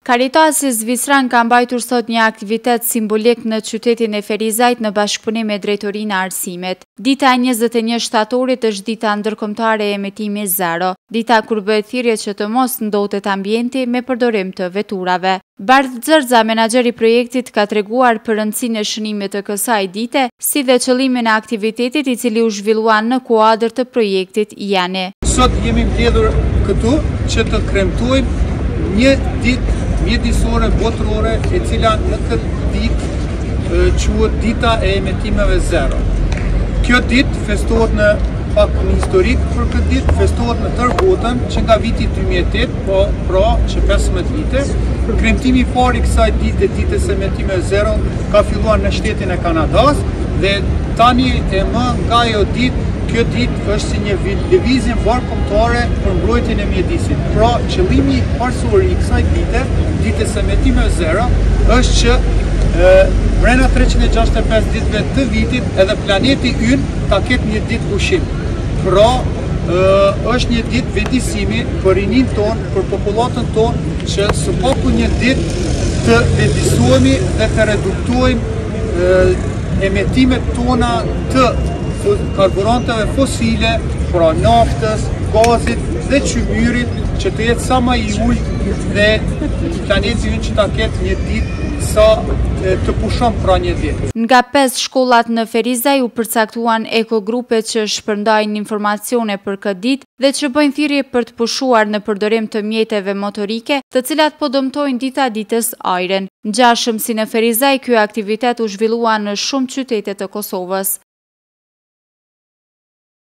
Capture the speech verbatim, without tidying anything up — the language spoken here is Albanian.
Karitasi Zvicran ka mbajtur sot një aktivitet simbolik në qytetin e Ferizajt në bashkëpunim me Drejtorinë e Arsimit. Dita e njëzet e një shtatorit është dita ndërkombëtare e emetimit zero, dita kur bëhet thirrje që të mos ndotet ambienti me përdorim të veturave. Bardh Xherxa, menaxheri i projektit, ka treguar për rëndësinë e shënimit të kësaj dite, si dhe qëllimin e aktivitetit i cili u zhvillua në kuadër të projektit Jani. Sot jemi mbledhur këtu që të kremtojmë një ditë mjedisore botërore e cila në këtë ditë quhet dita e emetimeve zero. Kjo ditë festohet në pak në historik për këtë ditë, festohet në tërë botën që nga viti dy mijë e tetë, po pra që pesëmbëdhjetë vite. Kremtimi i parë i kësaj dite, ditës së emetimeve zero, ka filluar në shtetin e Kanadas dhe tani e më nga ajo ditë, kjo ditë është si një lëvizje bashkëkombëtare për mbrojtjen e mjedisit. Pra, qëllimi parsor i kësaj dite, ditës së emetimeve zero, është që brenda treqind e gjashtëdhjetë e pesë ditëve të vitit edhe planeti ynë ta ketë një ditë ushqim. Pra, është një ditë vendisimi për rinin tonë, për popullatën tonë, që së paku një ditë të vendisohemi dhe të reduktojmë emetimet tona të karburanteve fosile, pra naftës, gazit dhe qymyrit, që të jetë sa më i ulët dhe planeti ynë që ta ketë një ditë sa të pushon pra një ditë. Nga pesë shkollat në Ferizaj u përcaktuan ekogrupe që shpërndajnë informacione për këtë ditë dhe që bëjnë thirrje për të pushuar në përdorim të mjeteve motorike, të cilat po dëmtojnë dita ditës ajrin. Ngjashëm si në Ferizaj, ky aktivitet u zhvillua në shumë qytete të Kosovës.